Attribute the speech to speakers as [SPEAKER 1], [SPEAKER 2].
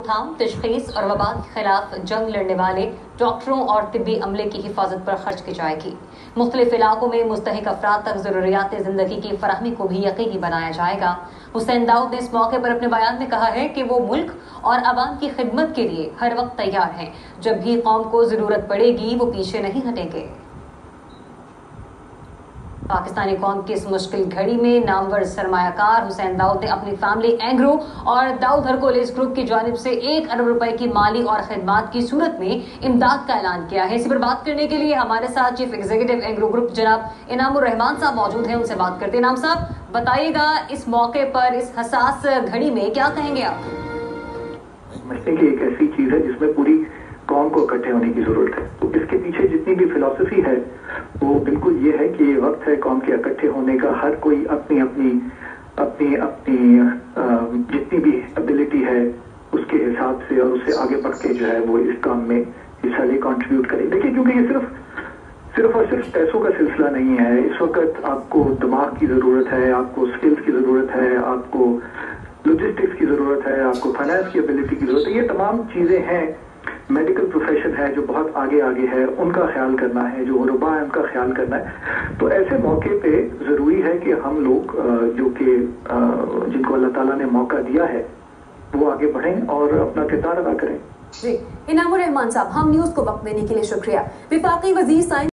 [SPEAKER 1] रोकथाम, तशखीस और वबा के खिलाफ जंग लड़ने वाले डॉक्टरों और तिब्बी अमले की हिफाजत पर खर्च की जाएगी। मुख्तलिफ इलाकों में मुस्तहिक अफराद तक ज़रूरियात ज़िंदगी की फराहमी को भी यकीनी बनाया जाएगा। हुसैन दाऊद ने इस मौके पर अपने बयान में कहा है कि वो मुल्क और अवाम की खिदमत के लिए हर वक्त तैयार हैं। जब भी कौम को ज़रूरत पड़ेगी वो पीछे नहीं हटेंगे। पाकिस्तानी कौम की इस मुश्किल घड़ी में नामवर सरमायाकार हुसैन दाऊद ने अपनी फैमिली एंग्रो और दाऊद हरकुलिस ग्रुप की जानिब से 1 अरब रुपए की माली और खिदमात की सूरत में इमदाद का ऐलान किया है। इसी पर बात करने के लिए हमारे साथ चीफ एग्जीक्यूटिव एंग्रो ग्रुप जनाब इनामुर रहमान साहब मौजूद हैं, उनसे बात करते हैं। इनाम साहब, बताइएगा इस मौके पर, इस हसास घड़ी में क्या कहेंगे आप?
[SPEAKER 2] समझते कि एक ऐसी चीज है जिसमें पूरी कौम को इकट्ठे होने की जरूरत है। तो इसके पीछे जितनी भी फिलॉसफी है वो बिल्कुल ये है कि ये वक्त है कौम के इकट्ठे होने का। हर कोई अपनी अपनी अपनी अपनी जितनी भी एबिलिटी है उसके हिसाब से और उससे आगे बढ़ के जो है वो इस काम में हिस्सा ले, कंट्रीब्यूट करे। देखिए, क्योंकि ये सिर्फ और सिर्फ पैसों का सिलसिला नहीं है। इस वक्त आपको दिमाग की जरूरत है, आपको स्किल्स की जरूरत है, आपको लॉजिस्टिक्स की जरूरत है, आपको फाइनेंस की एबिलिटी की जरूरत है। ये तमाम चीजें हैं। मेडिकल प्रोफेशन है जो बहुत आगे है, उनका ख्याल करना है, जो गुरबा है उनका ख्याल करना है। तो ऐसे मौके पे जरूरी है कि हम लोग जो कि जिनको अल्लाह ताला ने मौका दिया है वो आगे बढ़ें और अपना किरदार अदा करें।
[SPEAKER 3] जी, इनामुर रहमान साहब, हम न्यूज़ को वक्त देने के लिए शुक्रिया। विफाकी वज़ीर साइंस